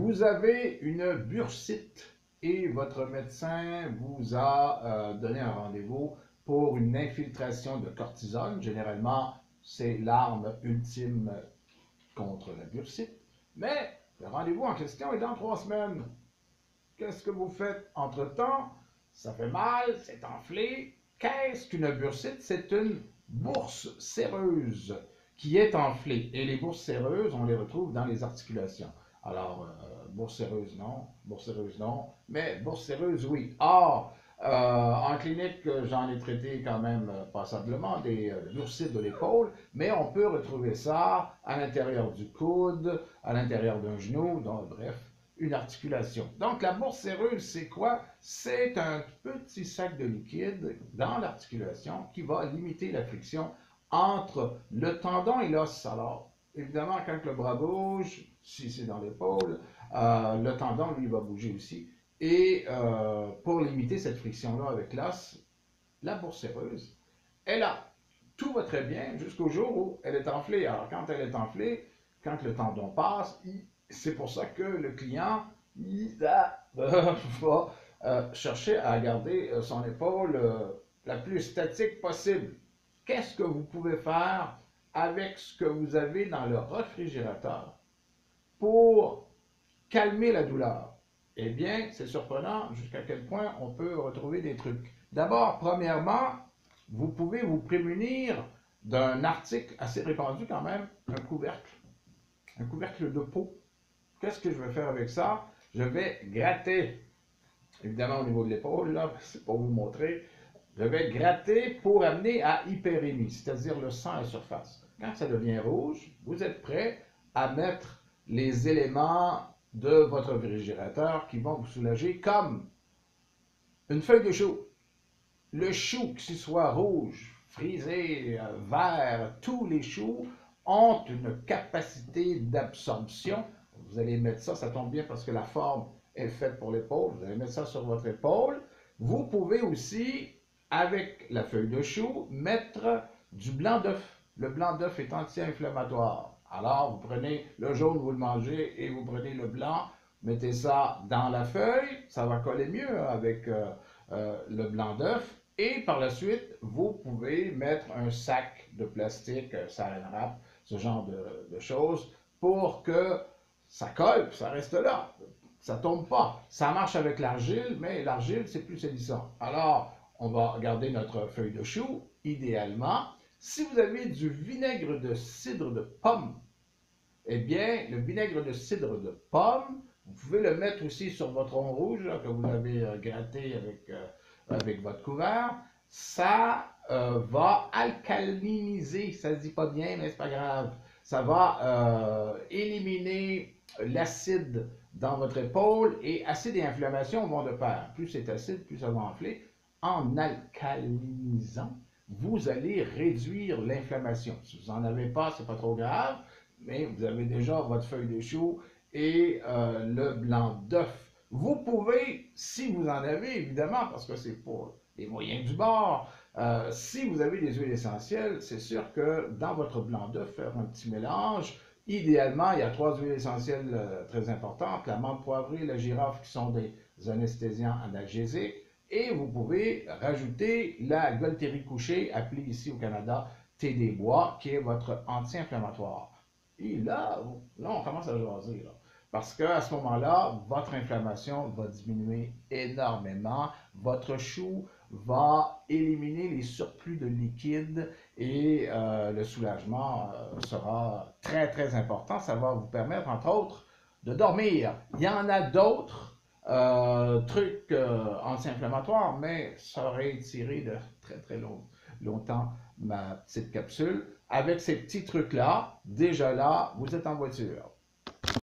Vous avez une bursite et votre médecin vous a donné un rendez-vous pour une infiltration de cortisone. Généralement, c'est l'arme ultime contre la bursite. Mais le rendez-vous en question est dans 3 semaines. Qu'est-ce que vous faites entre-temps? Ça fait mal, c'est enflé. Qu'est-ce qu'une bursite? C'est une bourse séreuse qui est enflée. Et les bourses séreuses, on les retrouve dans les articulations. Alors, bourse séreuse non, mais bourse séreuse oui. Or, en clinique, j'en ai traité quand même passablement des bursites de l'épaule, mais on peut retrouver ça à l'intérieur du coude, à l'intérieur d'un genou, donc bref, une articulation. Donc la bourse séreuse, c'est quoi? C'est un petit sac de liquide dans l'articulation qui va limiter la friction entre le tendon et l'os. Alors, évidemment, quand le bras bouge, si c'est dans l'épaule, le tendon, lui, va bouger aussi. Et pour limiter cette friction-là avec l'os, la bourse séreuse est là. Tout va très bien jusqu'au jour où elle est enflée. Alors, quand elle est enflée, quand le tendon passe, c'est pour ça que le client va chercher à garder son épaule la plus statique possible. Qu'est-ce que vous pouvez faire avec ce que vous avez dans le réfrigérateur pour calmer la douleur? Eh bien, c'est surprenant jusqu'à quel point on peut retrouver des trucs. D'abord, premièrement, vous pouvez vous prémunir d'un article assez répandu quand même, un couvercle de peau. Qu'est-ce que je vais faire avec ça? Je vais gratter, évidemment au niveau de l'épaule, là, c'est pour vous montrer, je vais gratter pour amener à hyperémie, c'est-à-dire le sang à surface. Quand ça devient rouge, vous êtes prêt à mettre les éléments de votre réfrigérateur qui vont vous soulager, comme une feuille de chou. Le chou, qu'il soit rouge, frisé, vert, tous les choux ont une capacité d'absorption. Vous allez mettre ça, ça tombe bien parce que la forme est faite pour l'épaule. Vous allez mettre ça sur votre épaule. Vous pouvez aussi, avec la feuille de chou, mettre du blanc d'œuf. Le blanc d'œuf est anti-inflammatoire. Alors, vous prenez le jaune, vous le mangez, et vous prenez le blanc, mettez ça dans la feuille, ça va coller mieux avec le blanc d'œuf. Et par la suite, vous pouvez mettre un sac de plastique, saran wrap, ce genre de choses, pour que ça colle, ça reste là. Ça ne tombe pas. Ça marche avec l'argile, mais l'argile, c'est plus salissant. Alors, on va garder notre feuille de chou, idéalement. Si vous avez du vinaigre de cidre de pomme, eh bien, le vinaigre de cidre de pomme, vous pouvez le mettre aussi sur votre rond rouge là, que vous avez gratté avec votre couvert. Ça va alcaliniser, ça se dit pas bien, mais c'est pas grave. Ça va éliminer l'acide dans votre épaule et acide et inflammation vont de pair. Plus c'est acide, plus ça va enfler. En alcalinisant, vous allez réduire l'inflammation. Si vous n'en avez pas, c'est pas trop grave, mais vous avez déjà votre feuille de chou et le blanc d'œuf. Vous pouvez, si vous en avez, évidemment, parce que c'est pour les moyens du bord, si vous avez des huiles essentielles, c'est sûr que dans votre blanc d'œuf, faire un petit mélange. Idéalement, il y a 3 huiles essentielles très importantes, la menthe poivrée, la girofle, qui sont des anesthésiants analgésiques. Et vous pouvez rajouter la Gualtérie couchée, appelée ici au Canada thé des bois, qui est votre anti-inflammatoire. Et là, on commence à jaser, là. Parce qu'à ce moment-là, votre inflammation va diminuer énormément. Votre chou va éliminer les surplus de liquide et le soulagement sera très, très important. Ça va vous permettre, entre autres, de dormir. Il y en a d'autres trucs anti-inflammatoires, mais ça aurait étiré de très, très longtemps ma petite capsule. Avec ces petits trucs-là, déjà là, vous êtes en voiture.